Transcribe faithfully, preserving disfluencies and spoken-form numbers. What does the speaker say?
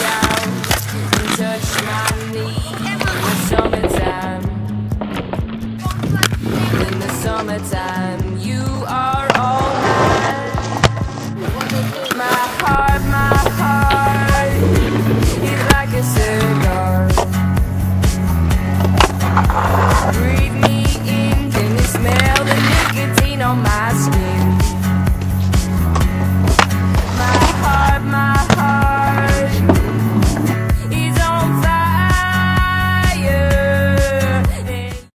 out and touch my knee in the summertime. In the summertime, you are all mine. My heart, my heart is like a cigar. Breathe me in, can you smell the nicotine on my skin?